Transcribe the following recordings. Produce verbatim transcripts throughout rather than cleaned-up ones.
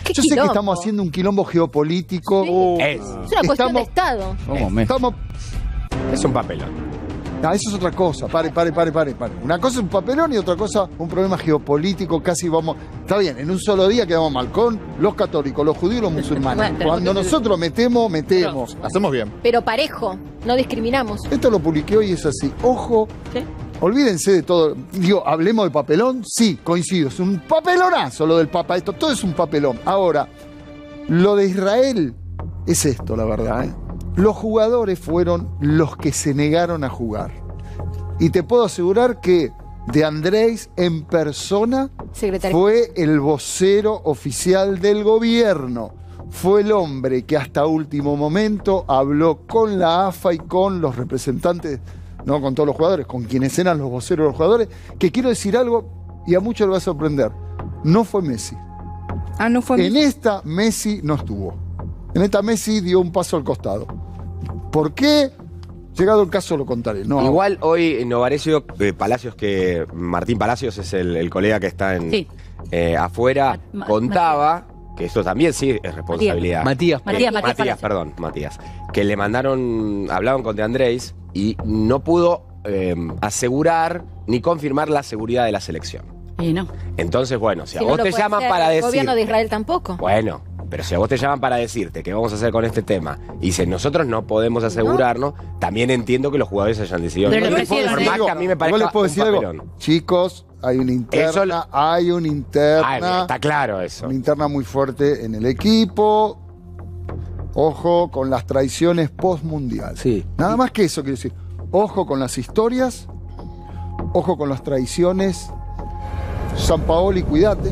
¿Qué Yo quilombo? sé que estamos haciendo un quilombo geopolítico. Sí. Uh, Es. Es una cuestión estamos, de Estado. ¿Cómo me? estamos, Es un papelón. no, eso es otra cosa. Pare, pare, pare, pare, pare. Una cosa es un papelón y otra cosa un problema geopolítico. Casi vamos. Está bien, en un solo día quedamos mal con los católicos, los judíos y los musulmanes. Bueno, pero Cuando porque- nosotros metemos, metemos. Hacemos bien. Pero parejo, no discriminamos. Esto lo publiqué hoy y es así. Ojo. ¿Sí? Olvídense de todo. Digo, hablemos de papelón. Sí, coincido. Es un papelonazo lo del Papa. Esto todo es un papelón. Ahora, lo de Israel es esto, la verdad. ¿eh? Los jugadores fueron los que se negaron a jugar. Y te puedo asegurar que De Andrés en persona Secretario. fue el vocero oficial del gobierno. Fue el hombre que hasta último momento habló con la A F A y con los representantes, no con todos los jugadores, con quienes eran los voceros de los jugadores, que quiero decir algo y a muchos les va a sorprender. No fue Messi. Ah, no fue En esta Messi no estuvo. En esta Messi dio un paso al costado. ¿Por qué? Llegado el caso lo contaré. No, Igual hoy Novarecio eh, Palacios, que Martín Palacios es el, el colega que está en Sí. eh, afuera, Ma- Ma- contaba que esto también sí es responsabilidad. Matías. Eh, Matías, Matías Matías, Palacios. perdón, Matías. Que le mandaron, hablaban con De Andrés y no pudo eh, asegurar ni confirmar la seguridad de la selección. Y no. Entonces, bueno, si a Si no vos lo te puede llaman hacer para el decir. gobierno de Israel tampoco. Bueno, pero si a vos te llaman para decirte qué vamos a hacer con este tema y dicen nosotros no podemos asegurarnos, también entiendo que los jugadores hayan decidido. Pero no. le ofrecieron, Por ¿eh? más que a mí me Igual parezca les puedo un decir algo. papelón. Chicos, hay una interna, Eso- hay una interna. Ah, está claro eso. Una interna muy fuerte en el equipo. Ojo con las traiciones post-mundial. Sí. Nada más que eso quiero decir. Ojo con las historias. Ojo con las traiciones. Sampaoli, cuídate.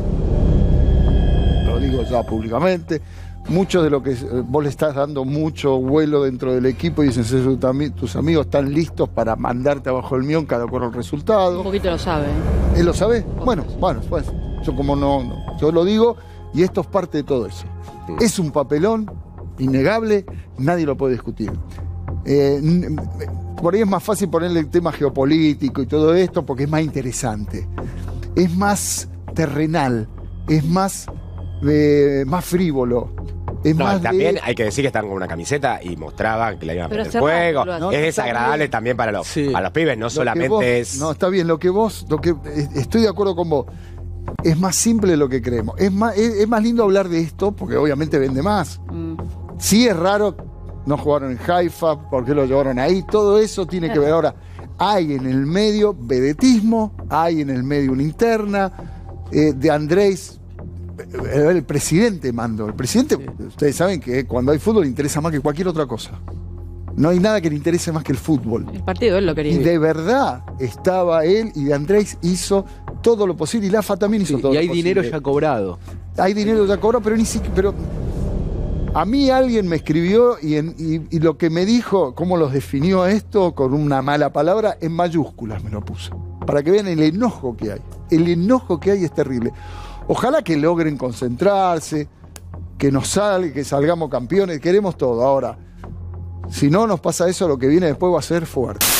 Lo digo ya públicamente. Mucho de lo que eh, vos le estás dando mucho vuelo dentro del equipo y dicen "Sí, tus ami- tus amigos están listos para mandarte abajo el mión cada acuerdo al resultado". Un poquito lo sabe. ¿eh? ¿Él lo sabe? Bueno, bueno, pues yo como no, no, yo lo digo y esto es parte de todo eso. Es un papelón innegable, nadie lo puede discutir. Eh, n- por ahí es más fácil ponerle el tema geopolítico y todo esto porque es más interesante. Es más terrenal, es más, eh, más frívolo. Es No, más también de- hay que decir que están con una camiseta y mostraban que la iban a Pero meter hace fuego. rato lo hacen. Es No, desagradable está también para los, Sí. para los pibes, no Lo que solamente vos- es. No, está bien, lo que vos, lo que eh, estoy de acuerdo con vos. Es más simple de lo que creemos. Es más, es, es más lindo hablar de esto, porque obviamente vende más. Mm. Sí es raro, no jugaron en Haifa, ¿por qué lo llevaron ahí? Todo eso tiene que ver. Ahora, hay en el medio vedetismo, hay en el medio una interna, eh, de Andrés, eh, el presidente mandó. El presidente, ustedes saben que cuando hay fútbol le interesa más que cualquier otra cosa. No hay nada que le interese más que el fútbol. El partido él lo Y quería. de verdad estaba él y de Andrés hizo todo lo posible y la A F A también hizo Sí, todo y lo hay posible. dinero ya cobrado. Hay dinero ya cobrado, pero ni siquiera. Pero a mí alguien me escribió y, en- y- y lo que me dijo, cómo los definió esto con una mala palabra, en mayúsculas me lo puso. Para que vean el enojo que hay. El enojo que hay es terrible. Ojalá que logren concentrarse, que nos salga, que salgamos campeones, queremos todo. Ahora, si no nos pasa eso, lo que viene después va a ser fuerte.